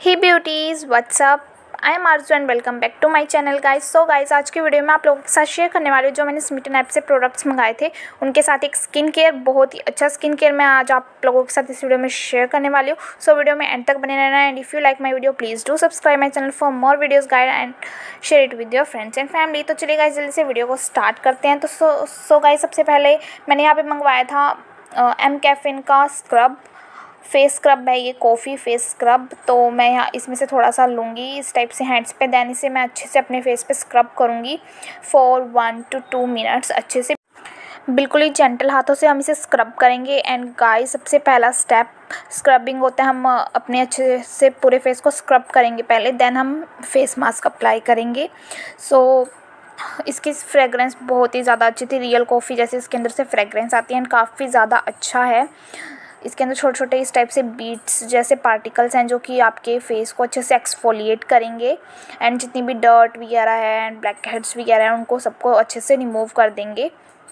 Hey beauties what's up, I am Arzoo and welcome back to my channel guys. So guys, आज की video में आप लोगों के साथ शेयर करने वाली हूँ जो मैंने स्मिटन ऐप से प्रोडक्ट्स मंगाए थे, उनके साथ एक स्किन केयर, बहुत ही अच्छा स्किन केयर मैं आज आप लोगों के साथ इस वीडियो में शेयर करने वाली हूँ। सो वीडियो में एंड तक बने रहना and if you like my video please do subscribe my channel for more videos guys and share it with your friends and family. तो चलिए गाइस, जल्दी से वीडियो को स्टार्ट करते हैं। तो सो गाइस, सबसे पहले मैंने यहाँ पर मंगवाया था एम कैफिन का स्क्रब, फेस स्क्रब है ये, कॉफ़ी फेस स्क्रब। तो मैं यहाँ इसमें से थोड़ा सा लूँगी इस टाइप से हैंड्स पे, देन इसे मैं अच्छे से अपने फेस पे स्क्रब करूँगी फॉर 1 to 2 मिनट्स। अच्छे से बिल्कुल ही जेंटल हाथों से हम इसे स्क्रब करेंगे। एंड गाइस, सबसे पहला स्टेप स्क्रबिंग होता है, हम अपने अच्छे से पूरे फेस को स्क्रब करेंगे पहले, देन हम फेस मास्क अप्लाई करेंगे। सो इसकी फ्रेगरेंस बहुत ही ज़्यादा अच्छी थी, रियल कॉफ़ी जैसे इसके अंदर से फ्रेगरेंस आती है एंड काफ़ी ज़्यादा अच्छा है। इसके अंदर छोटे छोटे इस टाइप से बीट्स जैसे पार्टिकल्स हैं जो कि आपके फेस को अच्छे से एक्सफोलिएट करेंगे एंड जितनी भी डर्ट वगैरह है एंड ब्लैक हेड्स वगैरह हैं उनको सबको अच्छे से रिमूव कर देंगे।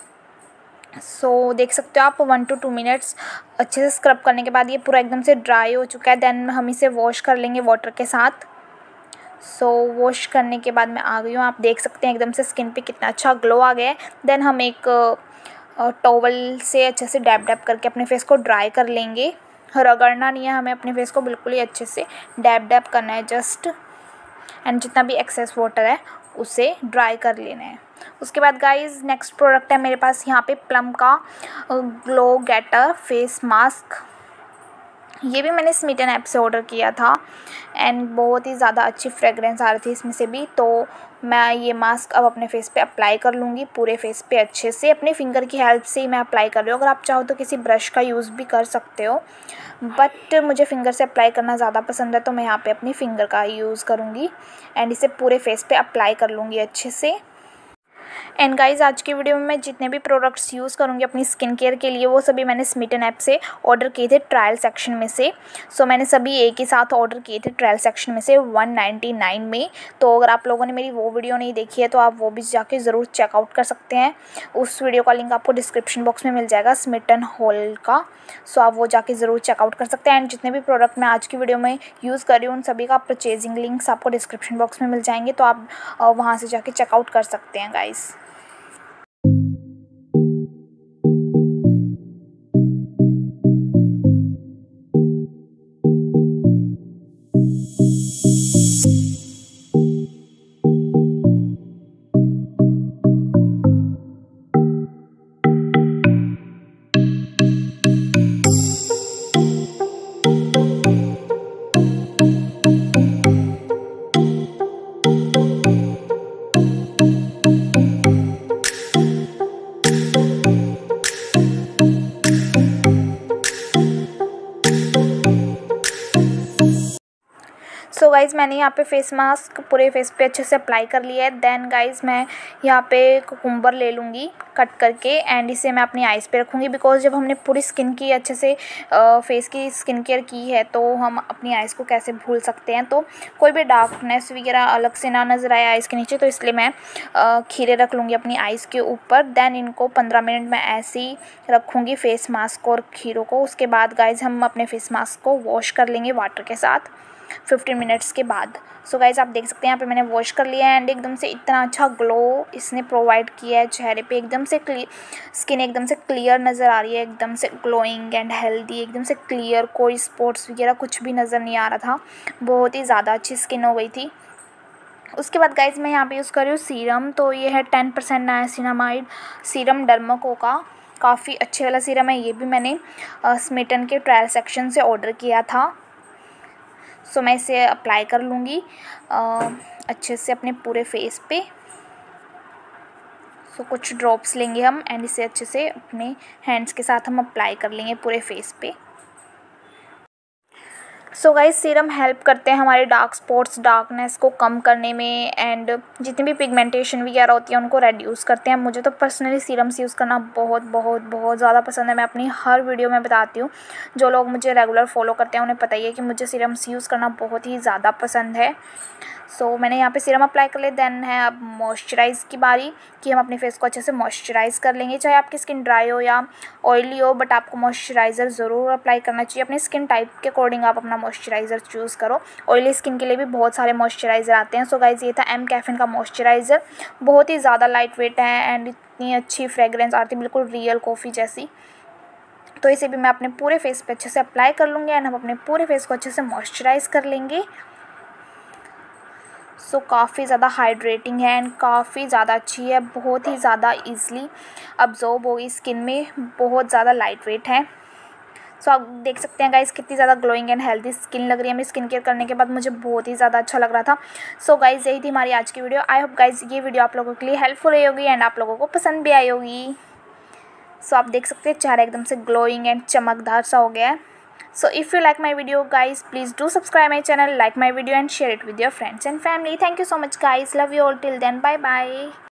सो देख सकते हो आप 1 to 2 मिनट्स अच्छे से स्क्रब करने के बाद ये पूरा एकदम से ड्राई हो चुका है। देन हम इसे वॉश कर लेंगे वाटर के साथ। सो वॉश करने के बाद मैं आ गई हूँ, आप देख सकते हैं एकदम से स्किन पे कितना अच्छा ग्लो आ गया है। देन हम एक टॉवल से अच्छे से डैब डैब करके अपने फेस को ड्राई कर लेंगे। रगड़ना नहीं है हमें अपने फेस को, बिल्कुल ही अच्छे से डैब डैब करना है जस्ट, एंड जितना भी एक्सेस वाटर है उसे ड्राई कर लेना है। उसके बाद गाइस, नेक्स्ट प्रोडक्ट है मेरे पास यहाँ पे प्लम का ग्लो गेटर फेस मास्क। ये भी मैंने स्मिटन ऐप से ऑर्डर किया था एंड बहुत ही ज़्यादा अच्छी फ्रेगरेंस आ रही थी इसमें से भी। तो मैं ये मास्क अब अपने फेस पे अप्लाई कर लूँगी, पूरे फेस पे अच्छे से, अपने फिंगर की हेल्प से ही मैं अप्लाई कर रही हूँ। अगर आप चाहो तो किसी ब्रश का यूज़ भी कर सकते हो, बट मुझे फिंगर से अप्लाई करना ज़्यादा पसंद है तो मैं यहाँ पे अपनी फिंगर का यूज़ करूँगी एंड इसे पूरे फेस पे अप्लाई कर लूँगी अच्छे से। एंड गाइज़, आज की वीडियो में मैं जितने भी प्रोडक्ट्स यूज़ करूँगी अपनी स्किन केयर के लिए वो सभी मैंने स्मिटन ऐप से ऑर्डर किए थे ट्रायल सेक्शन में से। सो मैंने सभी एक ही साथ ऑर्डर किए थे ट्रायल सेक्शन में से 199 में। तो अगर आप लोगों ने मेरी वो वीडियो नहीं देखी है तो आप वो भी जाके ज़रूर चेकआउट कर सकते हैं। उस वीडियो का लिंक आपको डिस्क्रिप्शन बॉक्स में मिल जाएगा, स्मिटन हॉल का। सो आप वो जाके ज़रूर चेकआउट कर सकते हैं। एंड जितने भी प्रोडक्ट मैं आज की वीडियो में यूज़ कर रही हूँ उन सभी का परचेजिंग लिंक्स आपको डिस्क्रिप्शन बॉक्स में मिल जाएंगे, तो आप वहाँ से जाके चेकआउट कर सकते हैं गाइज़। सो गाइज़, मैंने यहाँ पे फेस मास्क पूरे फेस पे अच्छे से अप्लाई कर लिया है। देन गाइज़, मैं यहाँ पे कुकुम्बर ले लूँगी कट करके एंड इसे मैं अपनी आइज़ पे रखूँगी, बिकॉज़ जब हमने पूरी स्किन की अच्छे से फेस की स्किन केयर की है तो हम अपनी आइज़ को कैसे भूल सकते हैं। तो कोई भी डार्कनेस वगैरह अलग से ना नज़र आए आइज़ के नीचे, तो इसलिए मैं खीरे रख लूँगी अपनी आइज़ के ऊपर। देन इनको 15 मिनट मैं ऐसे ही रखूँगी फेस मास्क और खीरों को। उसके बाद गाइज़, हम अपने फेस मास्क को वॉश कर लेंगे वाटर के साथ 15 मिनट्स के बाद। सो गाइज़, आप देख सकते हैं यहाँ पे मैंने वॉश कर लिया है एंड एकदम से इतना अच्छा ग्लो इसने प्रोवाइड किया है चेहरे पे। एकदम से स्किन एकदम से क्लियर नज़र आ रही है, एकदम से ग्लोइंग एंड हेल्दी, एकदम से क्लियर, कोई स्पॉट्स वगैरह कुछ भी नज़र नहीं आ रहा था। बहुत ही ज़्यादा अच्छी स्किन हो गई थी। उसके बाद गाइज़, मैं यहाँ पे यूज़ कर रही हूँ सीरम। तो ये है 10% नायासिनामाइड सीरम डर्माको का, काफ़ी अच्छे वाला सीरम है। ये भी मैंने स्मिटन के ट्रायल सेक्शन से ऑर्डर किया था। सो मैं इसे अप्लाई कर लूँगी अच्छे से अपने पूरे फेस पे। सो कुछ ड्रॉप्स लेंगे हम एंड इसे अच्छे से अपने हैंड्स के साथ हम अप्लाई कर लेंगे पूरे फेस पे। सो गाइस, सीरम हेल्प करते हैं हमारे डार्क स्पॉट्स, डार्कनेस को कम करने में एंड जितनी भी पिगमेंटेशन वगैरह होती है उनको रेड्यूस करते हैं। मुझे तो पर्सनली सीरम्स यूज़ करना बहुत बहुत बहुत ज़्यादा पसंद है। मैं अपनी हर वीडियो में बताती हूँ, जो लोग मुझे रेगुलर फॉलो करते हैं उन्हें पता ही है कि मुझे सीरम्स यूज़ करना बहुत ही ज़्यादा पसंद है। सो मैंने यहाँ पे सीरम अप्लाई कर लिया। देन है अब मॉइस्चराइज़ की बारी, कि हम अपने फेस को अच्छे से मॉइस्चराइज़ कर लेंगे। चाहे आपकी स्किन ड्राई हो या ऑयली हो, बट आपको मॉइस्चराइज़र ज़रूर अप्लाई करना चाहिए। अपने स्किन टाइप के अकॉर्डिंग आप अपना मॉइस्चराइज़र चूज़ करो। ऑयली स्किन के लिए भी बहुत सारे मॉइस्चराइज़र आते हैं। सो गाइज़ ये था एम कैफिन का मॉइस्चराइज़र, बहुत ही ज़्यादा लाइट वेट है एंड इतनी अच्छी फ्रेगरेंस आती है, बिल्कुल रियल कॉफ़ी जैसी। तो इसे भी मैं अपने पूरे फेस पे अच्छे से अप्लाई कर लूँगी एंड हम अपने पूरे फेस को अच्छे से मॉइस्चराइज़ कर लेंगे। सो काफ़ी ज़्यादा हाइड्रेटिंग है एंड काफ़ी ज़्यादा अच्छी है, बहुत ही ज़्यादा ईज़िली अब्जॉर्ब होगी स्किन में, बहुत ज़्यादा लाइट वेट है। सो आप देख सकते हैं गाइज़ कितनी ज़्यादा ग्लोइंग एंड हेल्दी स्किन लग रही है। मैं स्किन केयर करने के बाद मुझे बहुत ही ज़्यादा अच्छा लग रहा था। सो गाइज़ यही थी हमारी आज की वीडियो। आई होप गाइज़ ये वीडियो आप लोगों के लिए हेल्पफुल रही होगी एंड आप लोगों को पसंद भी आई होगी। सो आप देख सकते हैं चेहरा एकदम से ग्लोइंग एंड चमकदार सा हो गया है। So if you like my video guys, please do subscribe my channel, like my video and share it with your friends and family. Thank you so much guys. Love you all. Till then, bye bye.